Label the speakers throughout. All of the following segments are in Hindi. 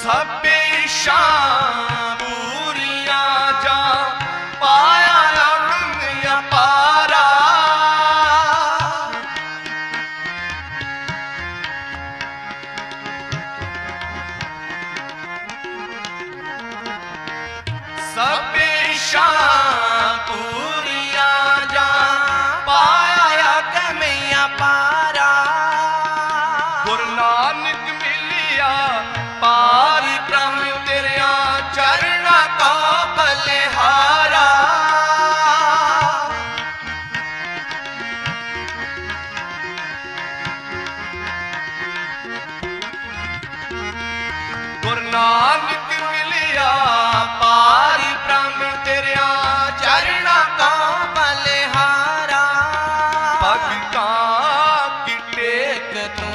Speaker 1: सबे शाम पूरिया जा पाया लौटया पारा सबे शाम पूरिया जा पाया कमैया पारा गुरु नानक मिलिया पार ब्रह्म तेरिया चरणा का बलिहारा गुरु नानक मिलिया पार ब्रह्म तेरिया चरणा का बलिहारा भगता की टेक तू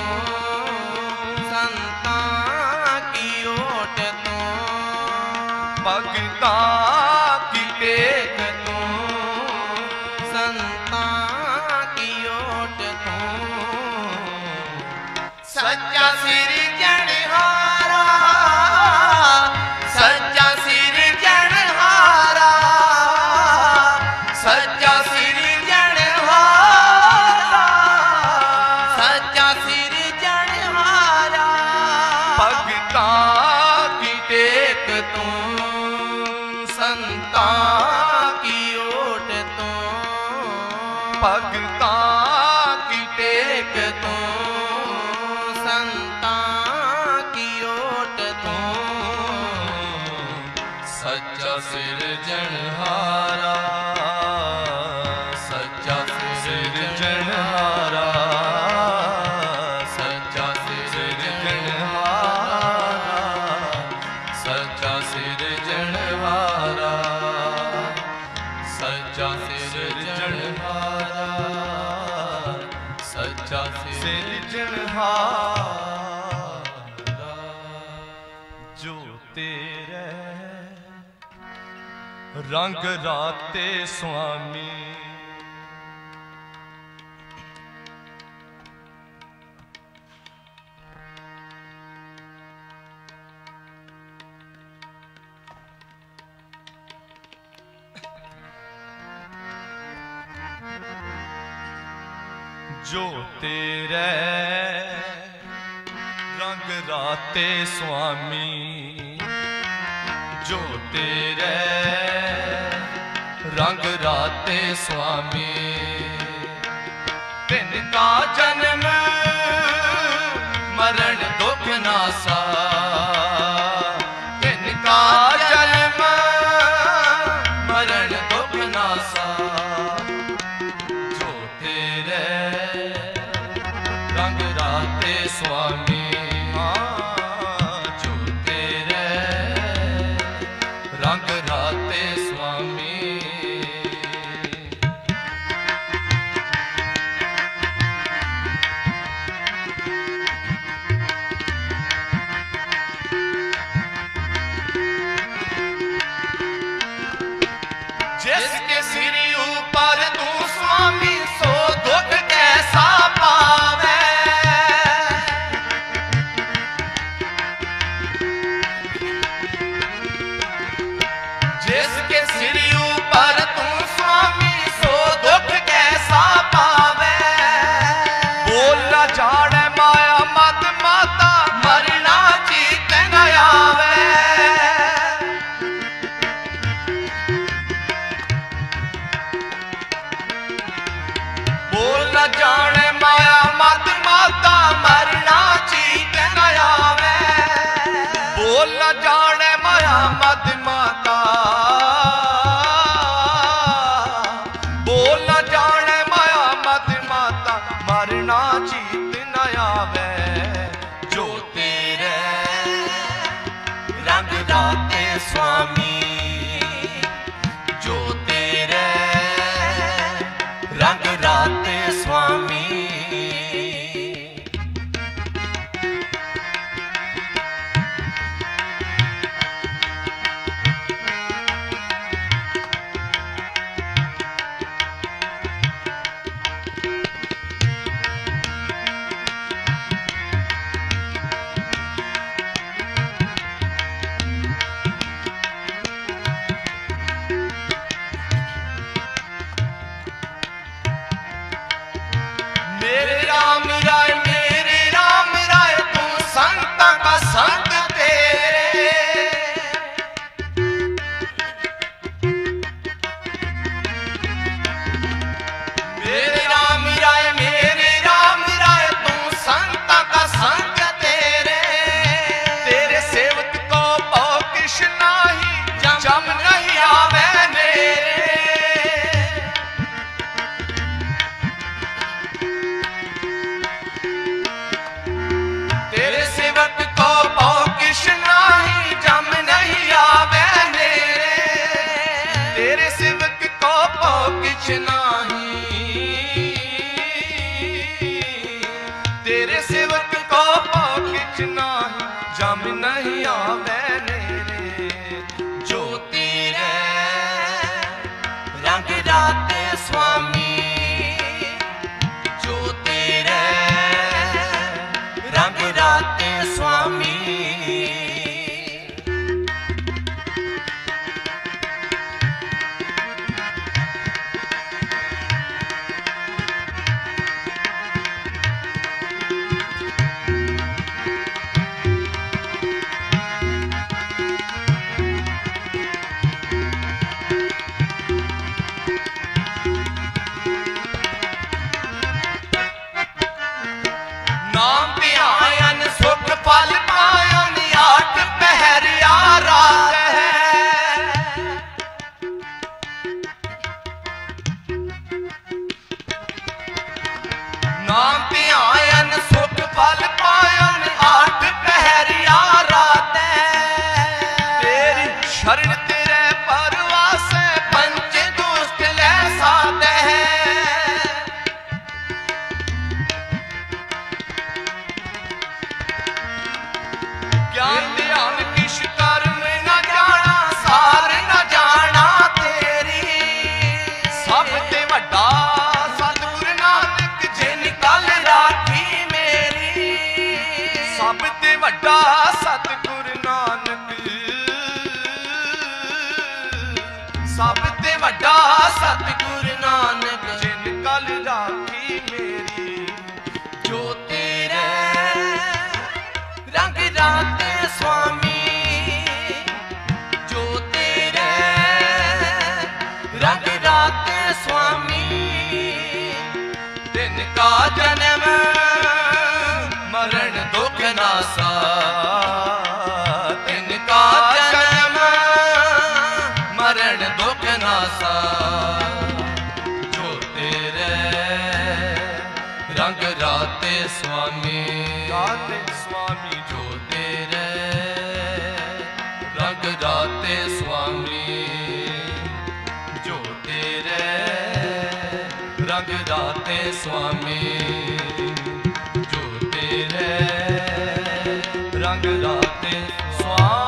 Speaker 1: संता की ओट तू भगता की टेक तू संता की ओट तू सच्चा सिरजनहारा सच्चा सिरजनहारा सच्चा सिरजनहारा सच्चा सिरजनहारा भगता की टेक तू संता की ओट तू भगता की टेक तू संता की ओट तू सच्चा सिरजनहारा सच्चा सिरजनहारा सच्चा सिरजनहारा सच्चा सिरजनहारा सच्चा सिरजनहारा सच्चा सिरजनहारा जो तेरे रंग राते स्वामी जो तेरे रंग राते स्वामी जो तेरे रंग राते स्वामी तिनका जन्म मरण दुख नासा तिनका जन्म मरण दुख नासा जो तेरे रंग राते स्वामी जो तेरे रंग राते स्वामी जिसके सिर ऊपर तू स्वामी सो दुख कैसा पावे जिसके सिर ऊपर तू स्वामी सो दुख कैसा पावे बोलना झाड़े माया मत माता मरना चीत न आवे राते स्वामी जो तेरे रंग राते स्वामी फल पायन आठ पहर रात है नाम पे आयन सुख फल पायन आठ पहर रात है तेरी शरण तेरे परवास पंच दोस्त ले साथ है ज्ञान ध्यान किश कर्म न जाना सार न जाना तेरी सब ते वड्डा सतगुर नानक जिन कल राखी मेरी सब ते वड्डा सतगुर नानक सब ते वड्डा सतगुर नानक जिन कल राखी मेरी जो तेरे रंग राते स्वामी जो तेरे रंग राते स्वामी दिन का जन्म मरण दुख नासा दिन का जन्म मरण दुख नासा जो तेरे रंग राते स्वामी राते स्वामी जो तेरे रंग राते स्वामी जो तेरे रंग राते स्वामी जो तेरे रंग राते स्वामी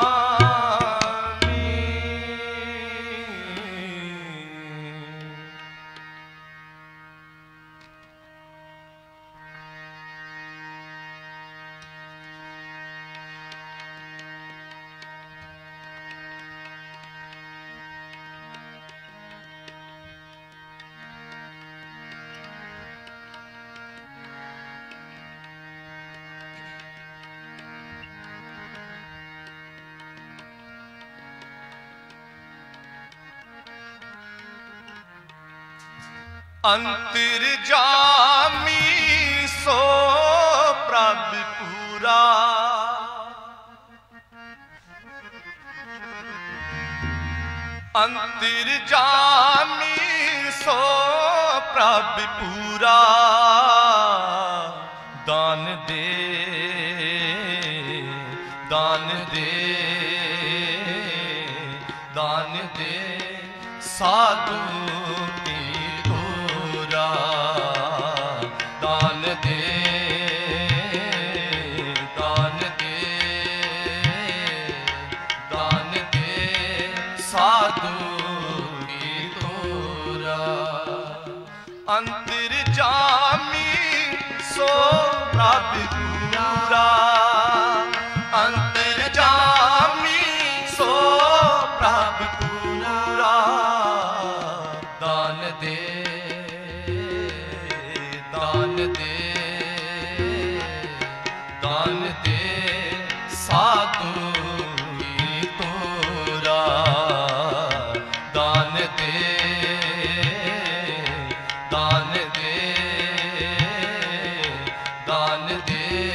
Speaker 1: अंतर जामी सो प्रभ पूरा अंतर जामी सो प्रभ पूरा दान दे दान दे दान दे साधु दान दे दान दे दान दे साधु की तोरा अंतर जामी सो प्रभ पूरा अंतर जामी सो प्रभ पूरा दान दे दान दे दान दे साधु की तोरा दान दे दान दे दान दे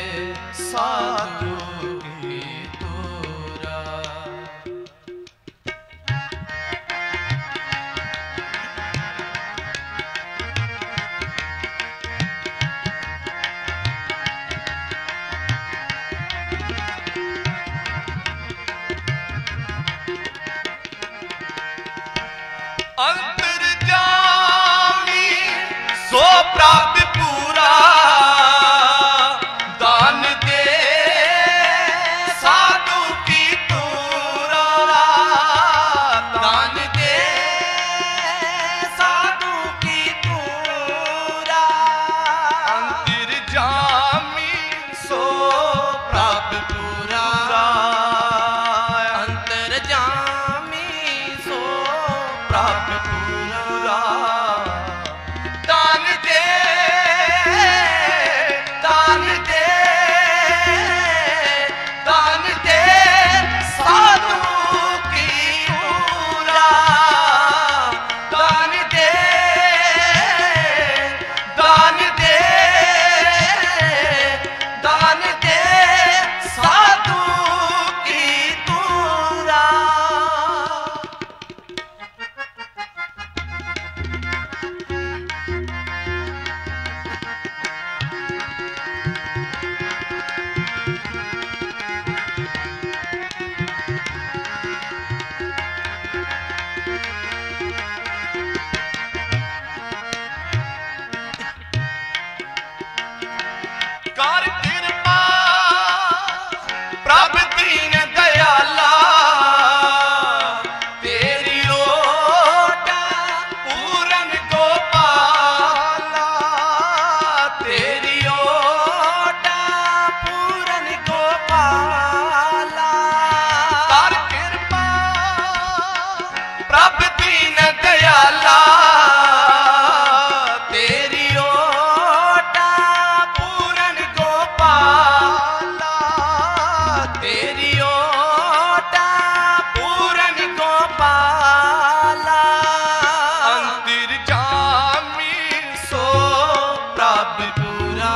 Speaker 1: अंतर्जामी सो प्रभ पूरा,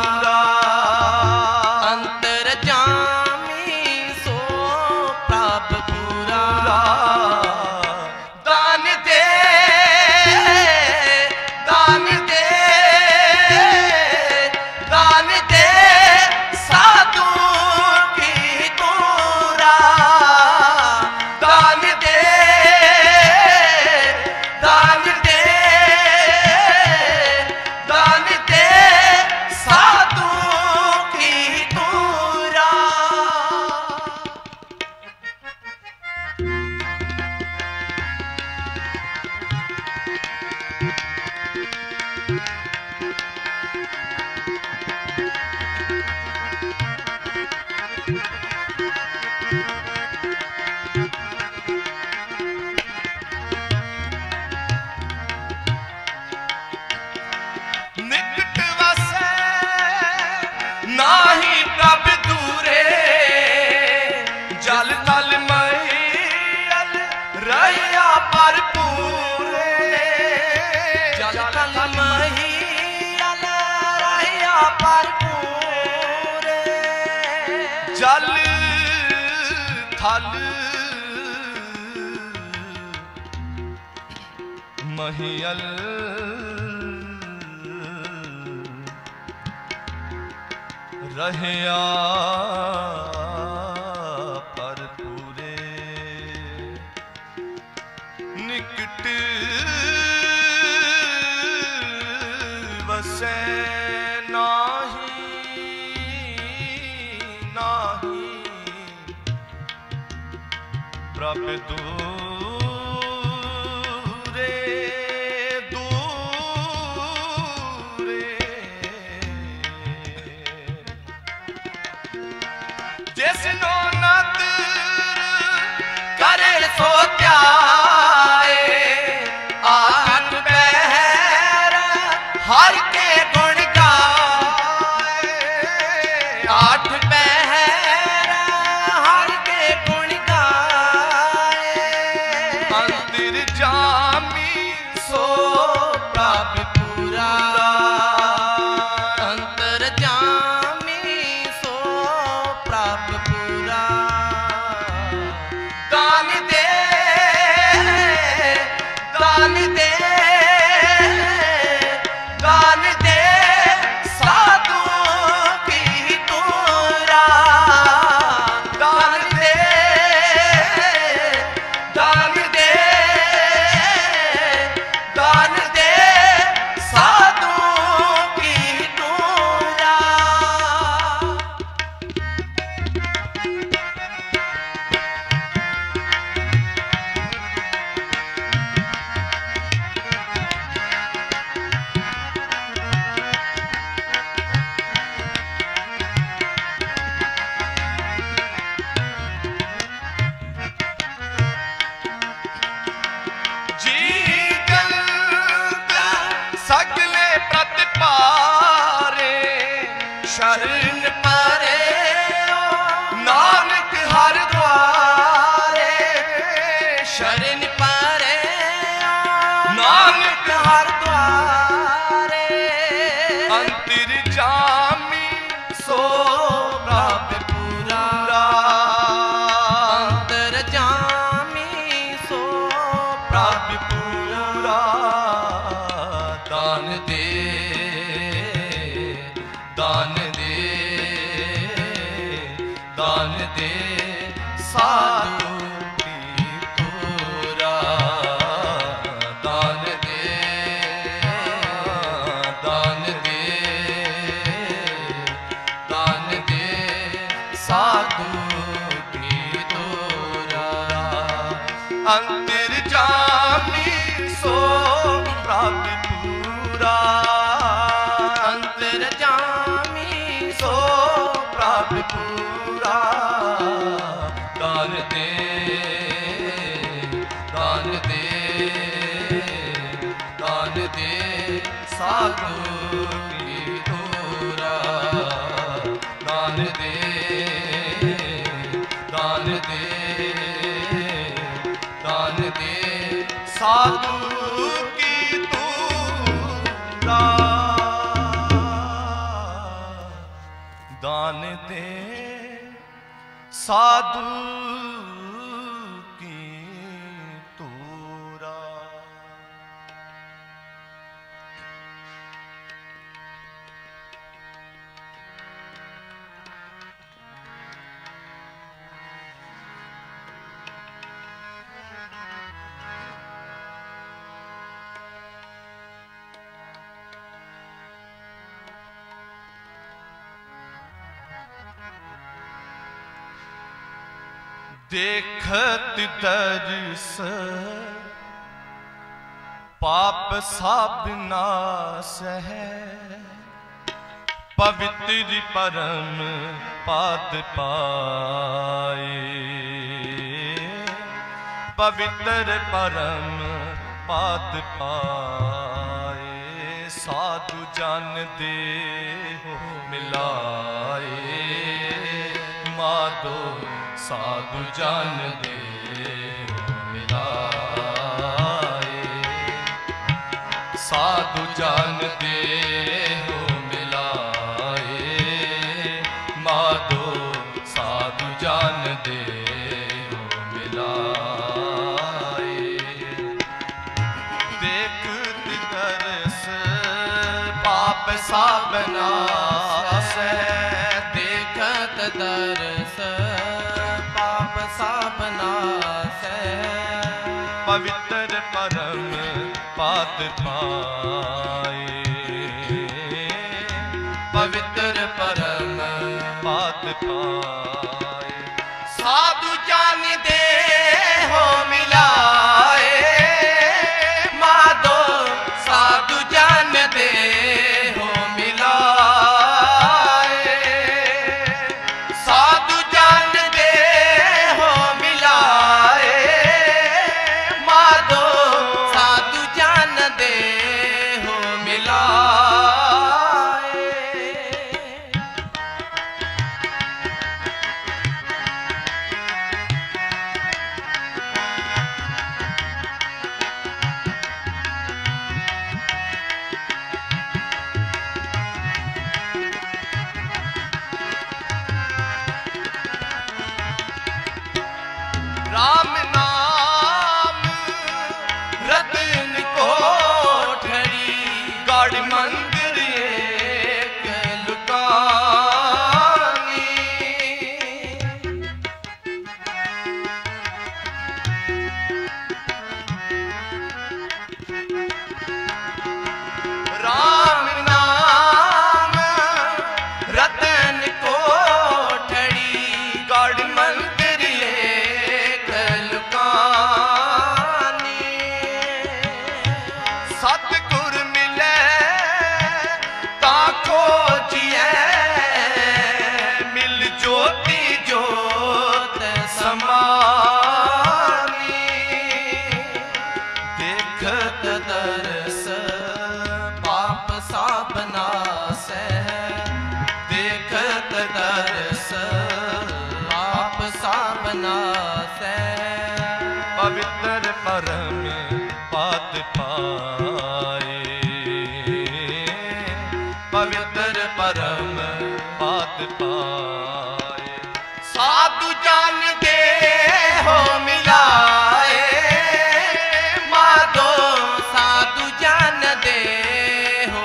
Speaker 1: अंतर्जामी सो प्रभ पूरा। दान दे दान दे दान दे साधु की तूरा, दान दे दान दे दान दे साधु की तूरा। निकट वसै नाही प्रभ दूरे, जल तल मैल रहिया पर पूरे, जल तल मैल रहिया पर पूरे। जल थल महियल रहया पर पूरे। निकट वसै नाही नाही प्रभ दूरे दूरे। जिसनो नदर करे सो त्याए, आठ पहर हर के गुण गाए, आठ पहर हर के गुण गाए। अंतर्जामी सो प्रभ पूरा, अंतर्जामी सो प्रभ पूरा। दान दे दान दे दान दे साधु की तूरा, दान दे दान दे दान दे साधु की तूरा। जी जल्द सगले प्रतिपारे, शरण परे नानक हर द्वारे, शरण परे नानक हर द्वारे। अंतर्जामी सो प्रभ पूरा, अंतर्जामी सो प्रभ पूरा। दान दे दान दे दान दे साधु की तूरा, दान दे दान दे दान दे साधु की तूरा। अंतर्जामी सो प्रभ पूरा, अंतर्जामी सो प्रभ पूरा। दान दे दान दे दान दे साधु की तूरा, दान दे दान दे दान दे साधु की तूरा। दान दे साधु की तूरा। देखत दर्श पाप सब नाश है, पवित्र परम पाद पाए। पवित्र परम पाद पाए, साधु जन दे हो मिलाए। माधो साधु जन दे मिलाए, साधु जन दे हो मिलाए। माधो साधु जन दे हो मिलाए। देखत दर्श पाप सब नाश है,
Speaker 2: देखत दर्श सब नाश है।
Speaker 1: पवित्र परम पाद पाए। पवित्र परम पाद पाए, साधु जान दे हो मिलाए। माधो साधु जान दे हो मिलाए। साधु जान दे हो मिलाए। माधो साधु जान दे हो मिलाए। राम नाम रतन कोठरी, गढ़ मंदिर एक लुकानी। राम नाम रतन कोठरी, गढ़ मंदिर एक लुकानी। सतगुर मिले ता खोजिए, मिल ज्योति जोत समानी। देखत दर्श पाप सब नाश है। देखत दर्श पाप सब नाश है। पवित्र परम पाद पाए। पवित्र परम पाद पाए, साधु जान दे हो मिलाए। माधो साधु जान दे हो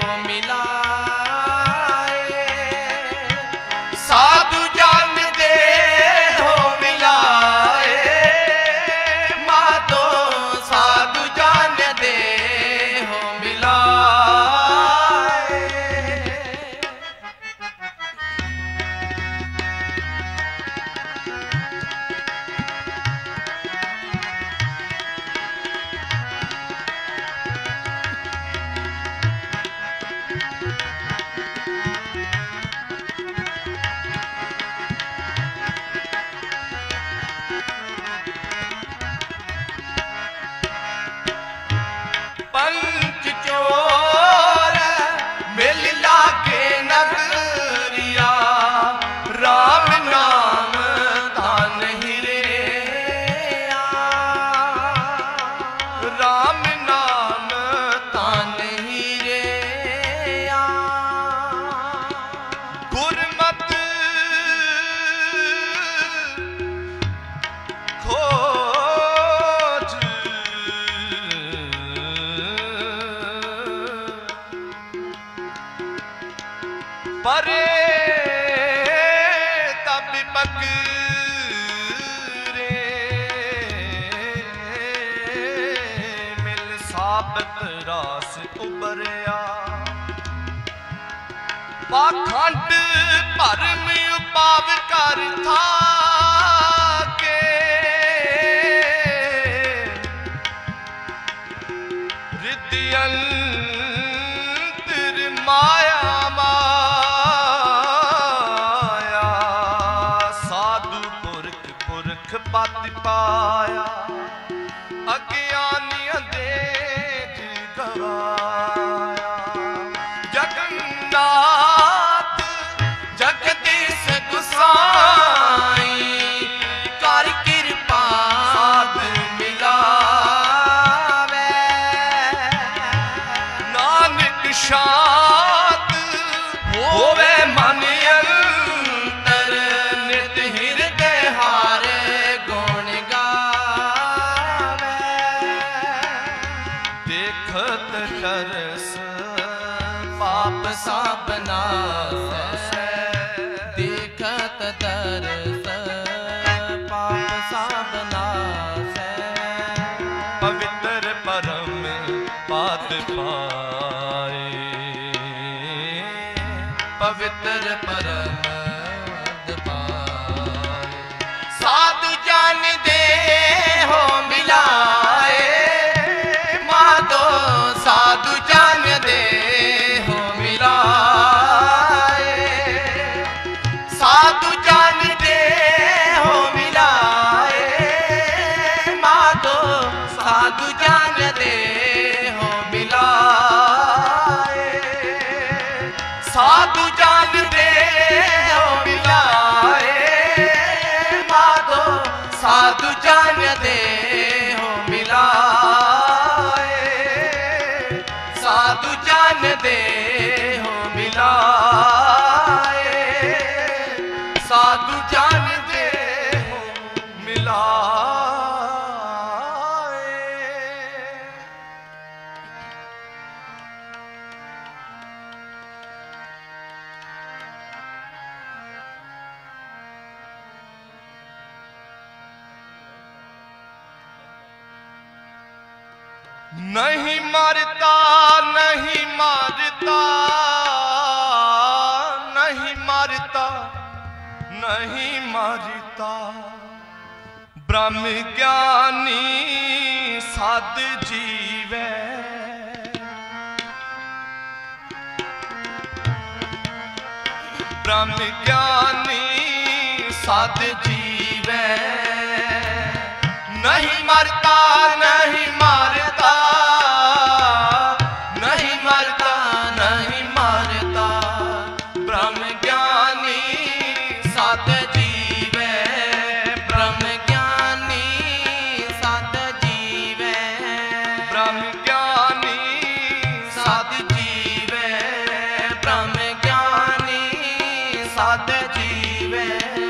Speaker 1: मिलाए। साधु जान दे हो मिलाए। माधो साधु जान दे हो मिलाए। परे तब पकरे मिल साबत रास उबरिया पाखंड भरम उपाव कर था के रिद्यंतर माया माया साधु पुरख पुरख पत पाया अज्ञानियां देख गवाया जगन्नाथ जगदीश गुसाई कर कृपा साध मिलावे नानक शांत होवे मन अंतर नित हृदय हारे गुण गावे देखत तरस पाप सब नासै
Speaker 2: देखत तरस पाप सब नासै
Speaker 1: पवित्र परम पाद पाए
Speaker 2: पवित्र परम पद पाए
Speaker 1: साधु जान दे हो मिलाए माधो साधु जान दे हो मिलाए साधु जान दे हो मिलाए माधो साधु जान दे हो मिलाए साधु जान दे हो मिलाए माधो साधु जान दे हो मिलाए साधु जान दे हो मिलाए साधु जान दे हो मिलाए नहीं मरता नहीं मारता नहीं मरता नहीं मारता ब्रह्म ज्ञानी साध जीवै ब्रह्म ज्ञानी साध जीवै नहीं मरता नहीं मारता नहीं मरता नहीं मारता ब्रह्म ज्ञानी साध जीवै
Speaker 2: ब्रह्म ज्ञानी साध जीवै
Speaker 1: ब्रह्म ज्ञानी
Speaker 2: साध जीवै ब्रह्म ज्ञानी साध जीवै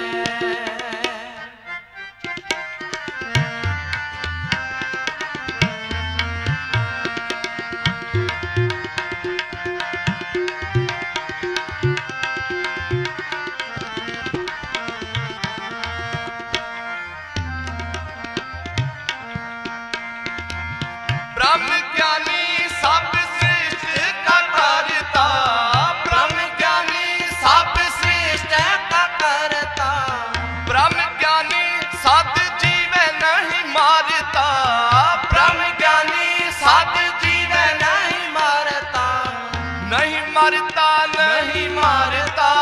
Speaker 1: ब्रह्म ज्ञानी सब श्रेष्ठ का करता ब्रह्म ज्ञानी सब श्रेष्ठ
Speaker 2: का करता
Speaker 1: ब्रह्म ज्ञानी साध जीवै नहीं मारता ब्रह्म ज्ञानी साध जीवै
Speaker 2: नहीं मारता
Speaker 1: नहीं मरता नहीं मारता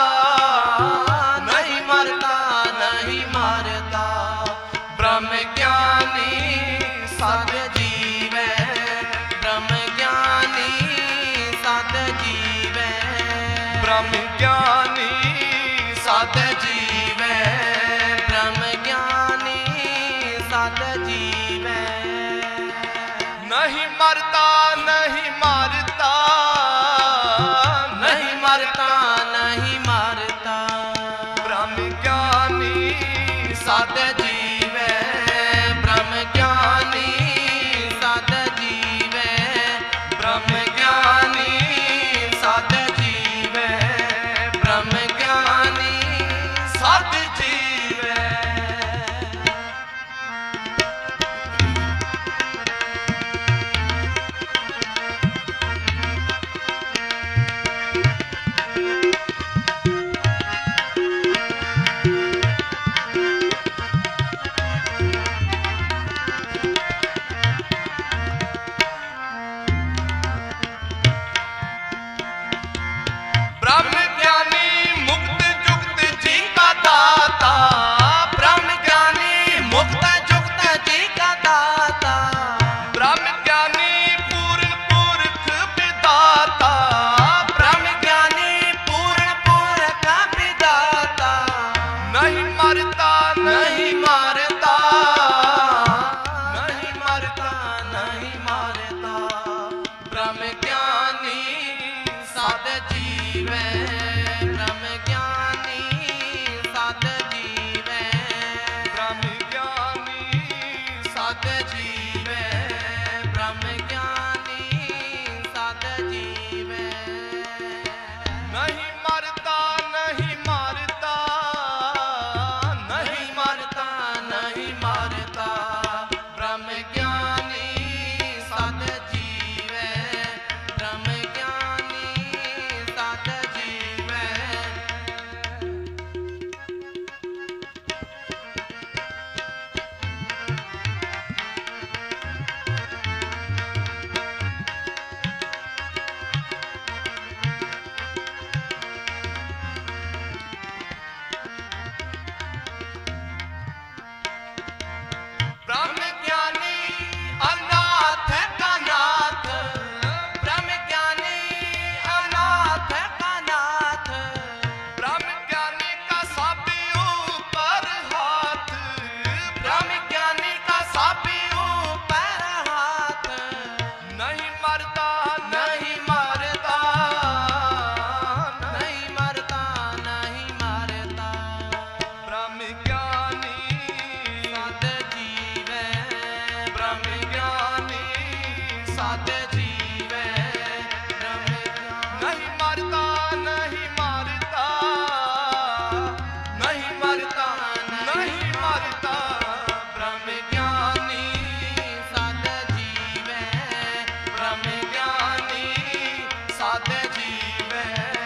Speaker 2: नहीं मरता नहीं मारता
Speaker 1: ब्रह्म ज्ञानी
Speaker 2: साध जीवै ब्रह्म ज्ञानी साध जीवै
Speaker 1: ब्रह्म ज्ञानी साध
Speaker 2: जीवै ब्रह्म ज्ञानी साध जीवै
Speaker 1: नहीं मरता नहीं मारता
Speaker 2: नहीं मरता नहीं मारता
Speaker 1: ब्रह्म ज्ञानी
Speaker 2: साध जीवै ब्रह्म ज्ञानी साध जीवै
Speaker 1: ब्रह्म ज्ञानी
Speaker 2: साध जीवै ब्रह्म ज्ञानी सद जीवै, ब्रह्म ज्ञानी सद जीवै,
Speaker 1: ब्रह्म ज्ञानी
Speaker 2: सद जीवै, ब्रह्म ज्ञानी सद जीवै।
Speaker 1: नहीं मरता नहीं मारता,
Speaker 2: नहीं मरता नहीं मारता, ब्रह्म ज्ञानी सद जीवै, ब्रह्म ज्ञानी सद जीवै।
Speaker 1: ब्रह्म ज्ञानी अनाथ का नाथ,
Speaker 2: ब्रह्म ज्ञानी अनाथ का नाथ,
Speaker 1: ब्रह्म ज्ञानी का सब ऊपर हाथ,
Speaker 2: ब्रह्म ज्ञानी का सब ऊपर हाथ।
Speaker 1: नहीं मरता
Speaker 2: नहीं मरता नहीं मरता नहीं मरता,
Speaker 1: ब्रह्म ज्ञानी
Speaker 2: सद जीवै,
Speaker 1: ब्रह्म ज्ञानी
Speaker 2: सद जीवै, ब्रह्म ज्ञानी।
Speaker 1: नहीं मरता नहीं मारता,
Speaker 2: नहीं मरता
Speaker 1: नहीं मरता
Speaker 2: ब्रह्म ज्ञानी सद जीवै, ब्रह्म ज्ञानी सद जीवै।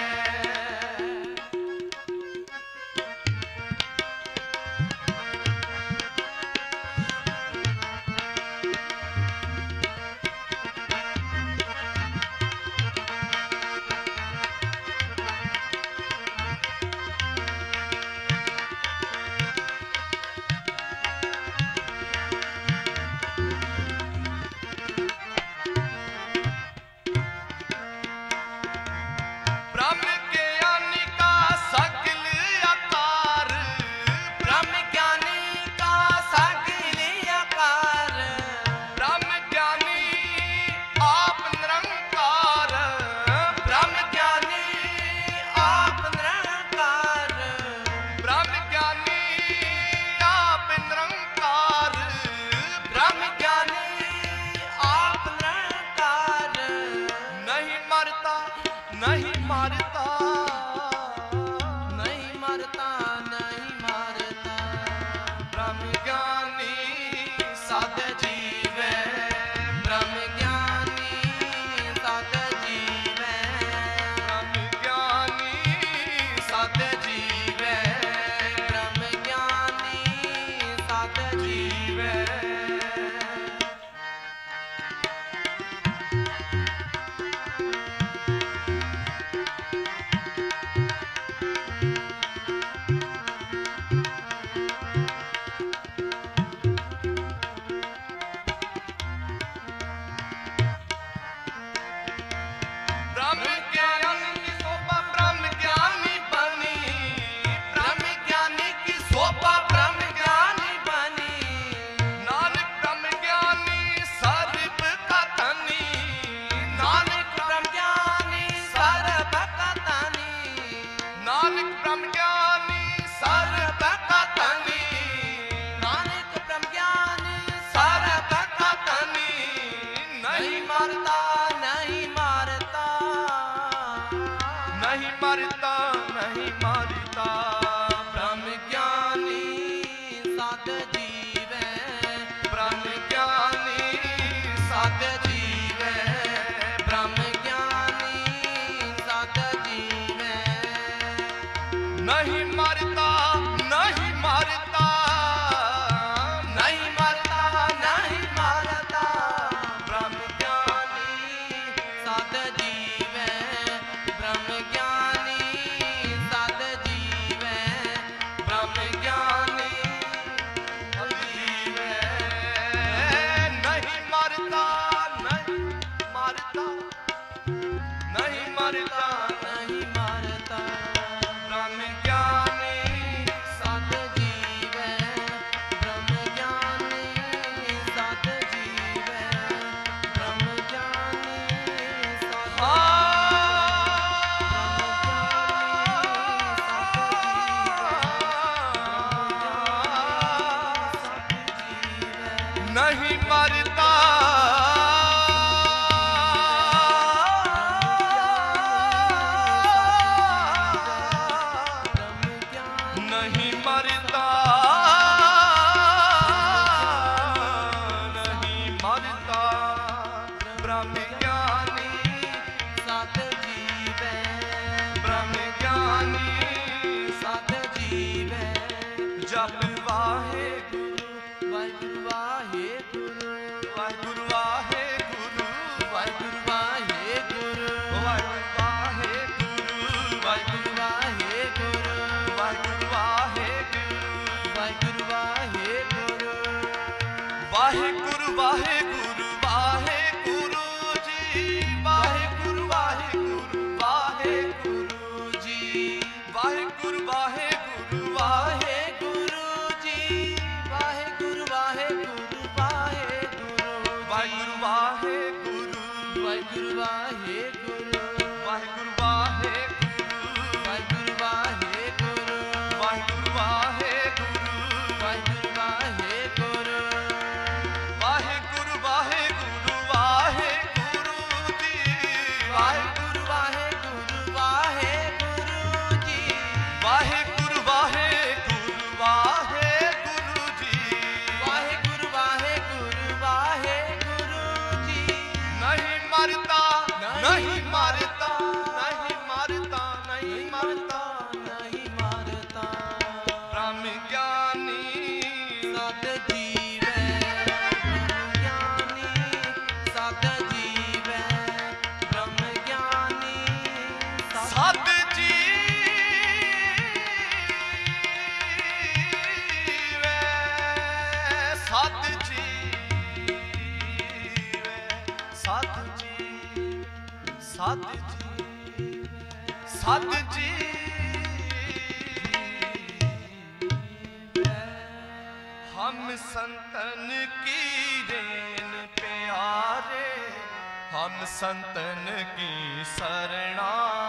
Speaker 1: ब्रह्म ज्ञानी का सकल आकार,
Speaker 2: ब्रह्म ज्ञानी का सगल आकार,
Speaker 1: ब्रह्म ज्ञानी आप निरंकार,
Speaker 2: ब्रह्म ज्ञानी आप निरंकार,
Speaker 1: ब्रह्म ज्ञानी आप निरंकार,
Speaker 2: ब्रह्म ज्ञानी आप निरंकार।
Speaker 1: नहीं मरता नहीं मारता,
Speaker 2: नहीं मरता नहीं मारता,
Speaker 1: ब्रह्म ज्ञानी
Speaker 2: सद जीवै, ब्रह्म ज्ञानी सद जीवै,
Speaker 1: ब्रह्म ज्ञानी
Speaker 2: सद जीवै, ब्रह्म ज्ञानी सद जीवै।
Speaker 1: ब्रह्म ज्ञानी की शोभा ब्रह्म ज्ञानी बनी,
Speaker 2: ब्रह्म ज्ञानी की शोभा ब्रह्म ज्ञानी बनी,
Speaker 1: नानक ब्रह्म ज्ञानी सर्व का धनी,
Speaker 2: नानक ब्रह्म ज्ञानी सर्व का धनी,
Speaker 1: नानक ब्रह्म ज्ञानी
Speaker 2: सर्व का धनी, नानक ब्रह्म ज्ञानी सर्व का धनी। नहीं मरता नहीं मारता,
Speaker 1: नहीं मरता नहीं मारता,
Speaker 2: ब्रह्म ज्ञानी सद जीवै,
Speaker 1: ब्रह्म ज्ञानी
Speaker 2: सद जीवै, ब्रह्म ज्ञानी सद जीवै।
Speaker 1: नहीं मरता नहीं मारता,
Speaker 2: नहीं मरता नहीं मारता,
Speaker 1: ब्रह्म ज्ञानी
Speaker 2: सद जीवै, ब्रह्म ज्ञानी सद जीवै, ब्रह्म ज्ञानी सद जीवै।
Speaker 1: नहीं मरता नहीं मारता, नहीं मरता
Speaker 2: नहीं मारता,
Speaker 1: ब्रह्म ज्ञानी
Speaker 2: सद जीवै, ब्रह्म ज्ञानी सद जीवै, ब्रह्म ज्ञानी
Speaker 1: नहीं मरता नहीं मरता नहीं मरता ब्रह्म ज्ञानी
Speaker 2: सत जीवै
Speaker 1: ब्रह्म ज्ञानी
Speaker 2: सत जीवै
Speaker 1: जप वाहे
Speaker 2: वाहिगुरु वाहिगुरु
Speaker 1: वाहिगुरु वाहिगुरु
Speaker 2: वाहिगुरु वाहिगुरु
Speaker 1: वाहिगुरु वाहिगुरु
Speaker 2: वाहिगुरु वाहिगुरु
Speaker 1: वाहिगुरु वाहिगुरु
Speaker 2: वाहिगुरु वाहिगुरु
Speaker 1: वाहिगुरु वाहिगुरु वाहिगुरु जी वाहिगुरु वाहिगुरु वाहिगुरु
Speaker 2: जी
Speaker 1: वाहिगुरु वाहिगुरु
Speaker 2: वाहिगुरु जी वाहिगुरु वाहिगुरु वाहिगुरु
Speaker 1: वाहिगुरु वाहिगुरु
Speaker 2: वाहिगुरु वाहिगुरु
Speaker 1: वाहिगुरु वाहिगुरु
Speaker 2: वाहिगुरु वाहिगुरु
Speaker 1: वाहिगुरु वाहिगुरु
Speaker 2: वाहिगुरु वाहिगुरु
Speaker 1: वाहिगुरु वाहिगुरु वाहिगुरु जी
Speaker 2: वाहिगुरु वाहिगुरु वाहिगुरु जी
Speaker 1: वाहिगुरु वाहिगुरु वाहिगुरु जी
Speaker 2: वाहिगुरु वाहिगुरु वाहिगुरु जी
Speaker 1: नहीं मरता नहीं मरता नहीं मरता नहीं मरता
Speaker 2: नहीं मारता
Speaker 1: ब्रह्म ज्ञानी
Speaker 2: सत जीवै ब्रह्म ज्ञानी सत जीवै ब्रह्म ज्ञानी
Speaker 1: सत जीवै सत जीवै सत जी सत जी सत जी हम संतन की रेन प्यारे हम संतन की शरणा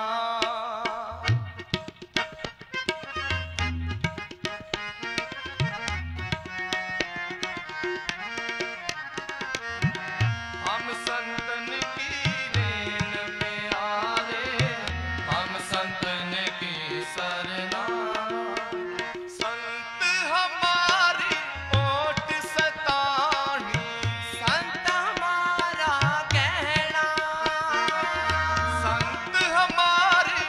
Speaker 1: हम संतन की रेन प्यारे हम संतन की शरणा संत हमारी ओट सतानी
Speaker 2: संत हमारा कहना
Speaker 1: संत हमारी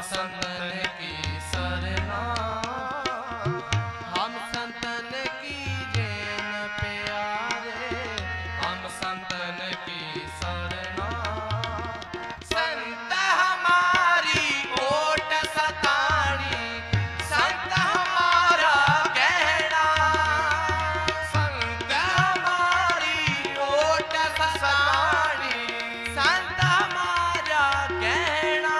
Speaker 2: संतन की सरना, हम संतन की जैन प्यारे, हम संतन की सरना। संत हमारी ओट सतानी, संत हमारा कहना, संत हमारी ओट सतानी, संत हमारा कहना।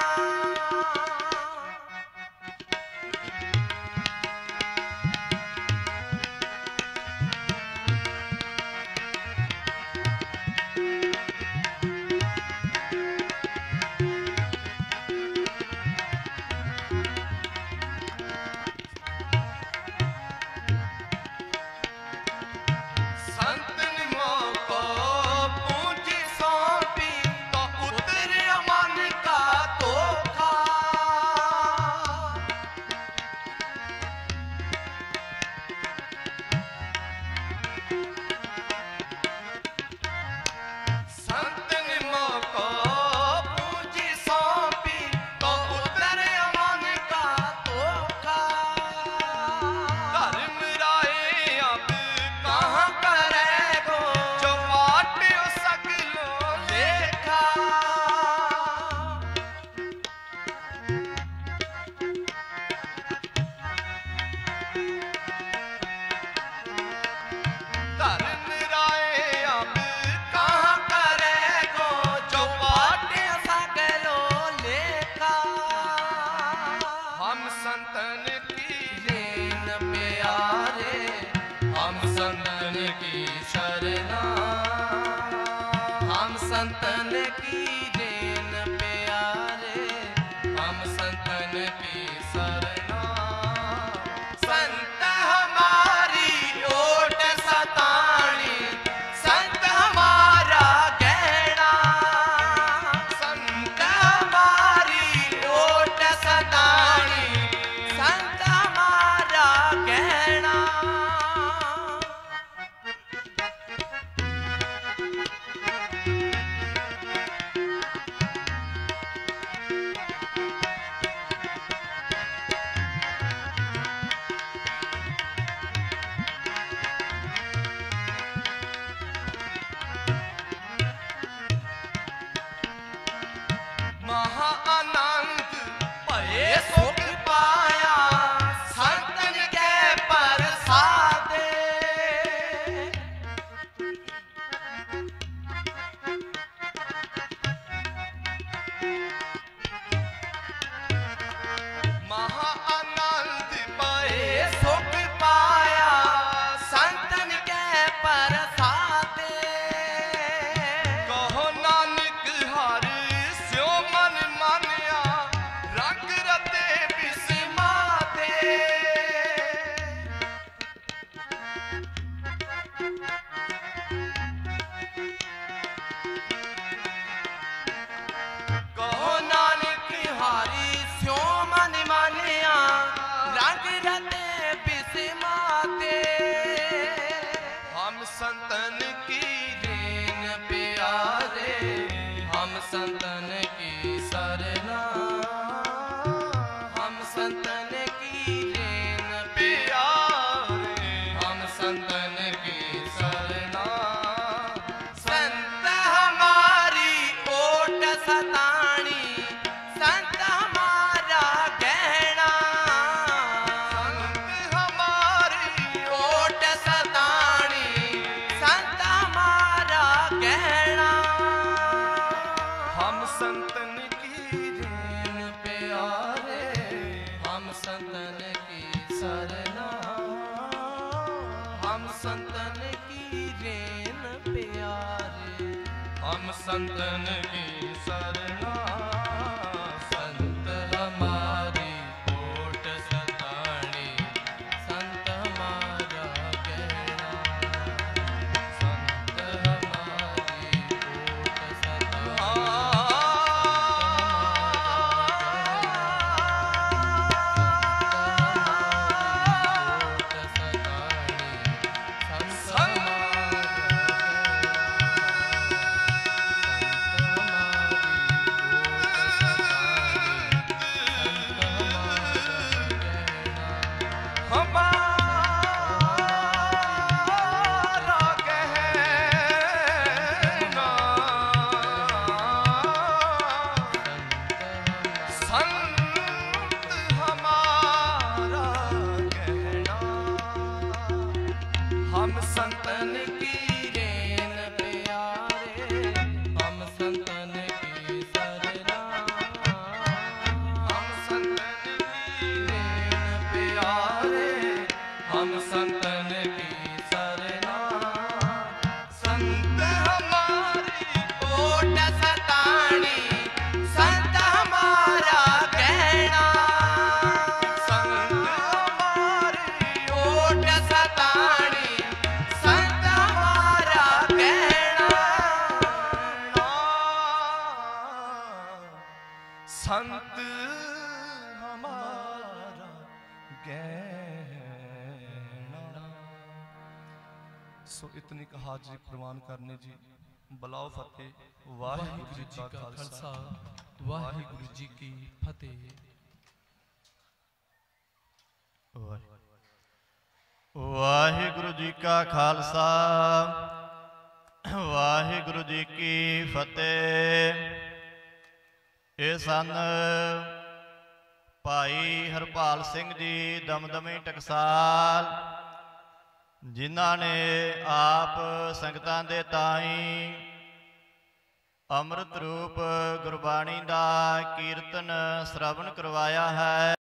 Speaker 2: संत निमों को पूंजी सौंपी तो उतरे मन का धोखा। संत निमों को पूंजी सौंपी तो उतरे मन का धोखा। धर्म राय अब कहाँ करेगो जो बाटियो सगलो लेखा। धर्म राय अब कहाँ करेगो जो बाटियो सगलो लेखा। हम संतन की जैन प्यारे, हम संतन की शरणा, हम संतन की जैन प्यारे, हम संतन की शरणा। संत हमारी ओट सतानी, संत हमारा कहना, संत हमारी ओट सतानी, संत हमारा कहना। महा आनंद भये सुख पाया, संतन के प्रसादे। महा आनंद भये सुख पाया, संतन के प्रसादे। कहो नानक हर स्यो मन मानिया, रंग रते बिस्माते। कहो नानक हरि स्यो मन मानिया, रंग रते बिस्माते। हम संतन की जैन प्यारे, हम संतन की सरना, हम संतन की जैन प्यारे, हम संतन की सरना। संत हमारी ओट सतानी, संत हमारा कहना, संत हमारी ओट सतानी, संत हमारा कहना। हम संतन की जैन प्यारे, हम संतन की सरना, हम संतन की जैन प्यारे, हम संतन की सरना। संत हमारी ओट सतानी, संत हमारा कहना, संत हमारी ओट सतानी,
Speaker 1: सो इतनी का हाजिरी प्रवान करने जी। बुलाओ फतेह। वाहिगुरू जी का खालसा वाहिगुरू जी की फतेह।
Speaker 3: वाहिगुरू जी का खालसा वाहिगुरू जी की फतेह। ये सन भाई हरपाल सिंह जी दमदमी टकसाल, जिन्हां ने आप संगतां दे ताईं अमृत रूप गुरबाणी दा कीर्तन श्रवण करवाया है।